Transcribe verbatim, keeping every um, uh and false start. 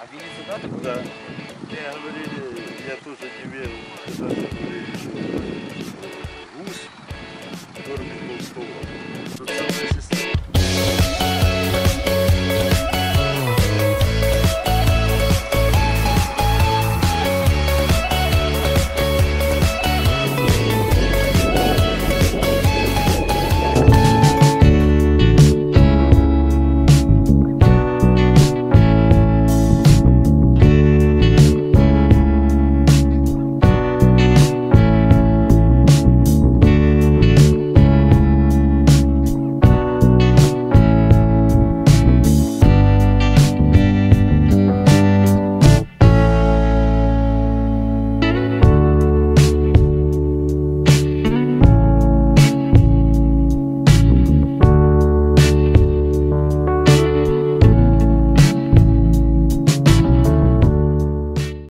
А Винницу дали? Да. Мне говорили, я тоже не верил, когда говорили, что гусь кормит Толстого.